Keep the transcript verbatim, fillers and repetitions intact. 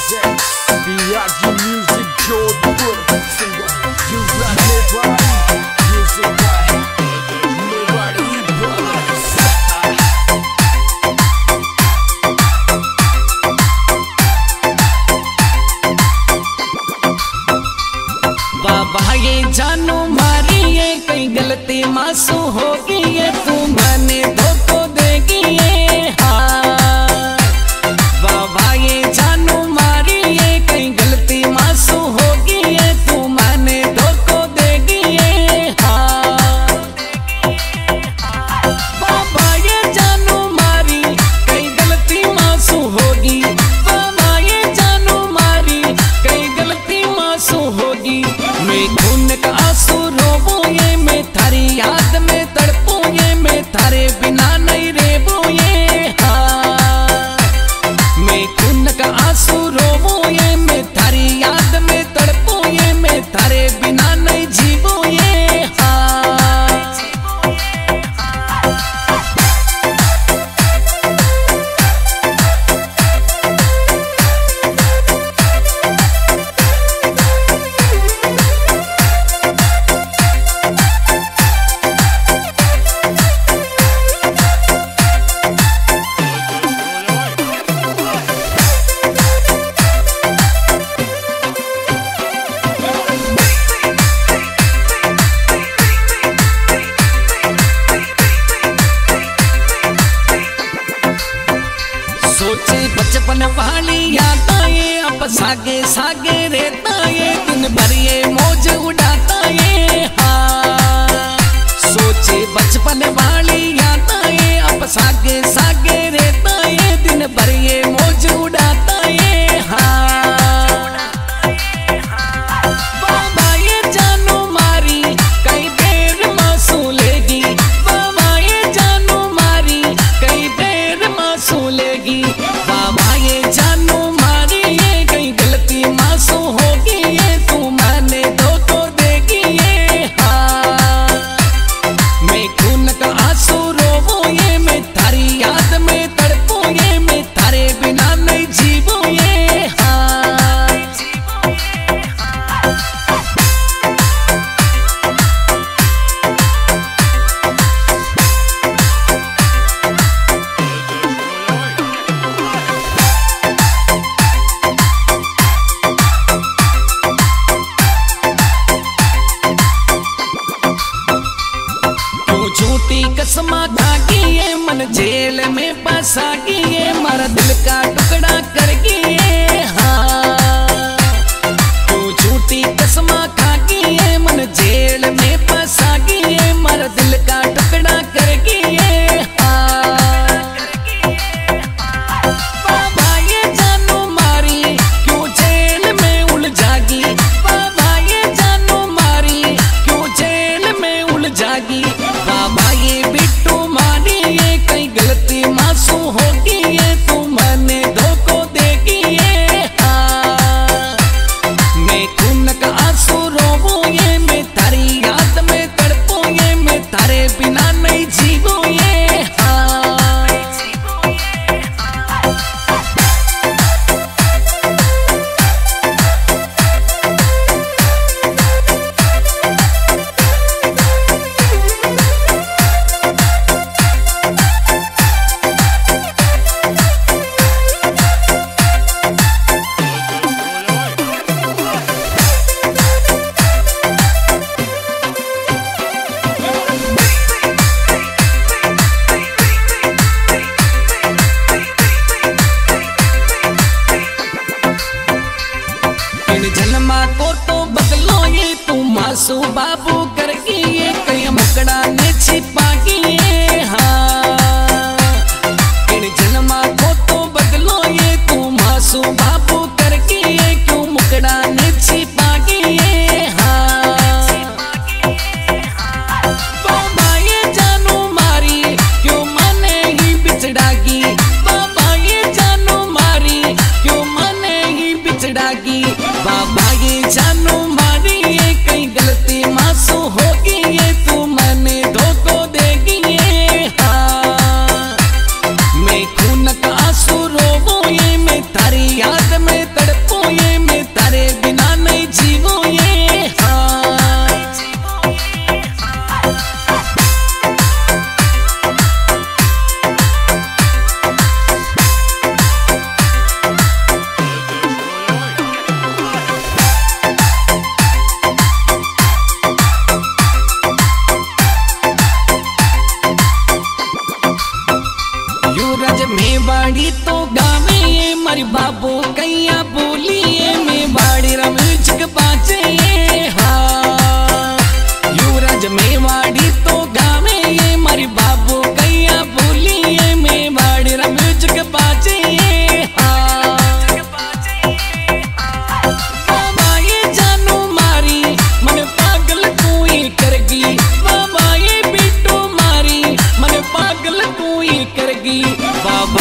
बाबा ये जानू मारी ये कई गलती मासू होगी ये तू मने धोखो देगी ये हाँ। बाबा ये जानू मारी ये कई गलती मासू होगी ये तू मने धोखो देगी ये हाँ। बाबा ये जानू मारी कई गलती मासू होगी। बाबा ये जानू मारी कई गलती मासू होगी। मैं खून का आंसू रोबू ये मैं थारी याद में तड़पू ये मैं थारे बिना नहीं रेबू ये हाँ। मैं खून का आंसू रोबू ये मैं थारी याद में तड़पू ये मैं थारे बिना नहीं जीवू ये हाँ। सोचे बचपन वाली यादा ये अब सागे सागे रहता ये दिन भर ये मौज उड़ाता ये हाँ। सोचे बचपन वाली यादा ये अब सागे सागे रहता ये दिन भर ये मौज उड़ाता ये हाँ। बाबा ये जानू मारी कई देर मासूम लेगी। बाबा ये जानू मारी कई देर मासूम लेगी। बाबा ये जानू मारी ये कई गलती मासू होगी ये तू माने धोखो देगी ये हाँ। मैं खून का आंसू रोबू ये मैं थारी याद में तड़पू ये मैं थारे बिना नहीं जीवू ये हाँ। झूठी कसमा खागी ये मन जेल में फंसागी ये मारा दिल का टुकड़ा करगी ये हाँ। तू झूठी कसमा खागी ये मन जेल में फंसागी ये मारा दिल का टुकड़ा करगी ये हाँ। बाबा ये जानू मारी क्यों जेल में उलझागी। बाबा ये जानू मारी क्यों जेल में उलझागी। बाबा ये बिट्टू मारी ये कई गलती मासू होगी। मेवाड़ी तो गावे मरी बाबू कैया बोलिए मेवाड़ी रमझक बाजे हाँ युवराज मेवाड़ी तो गावे मरी बाबू कैया बोलिए मेवाड़ी रमझक बाजे हाँ बाबा ये जानू मारी मन पागल कोई करगी बाबा ये बिट्टू मारी मन पागल कोई करगी बाबा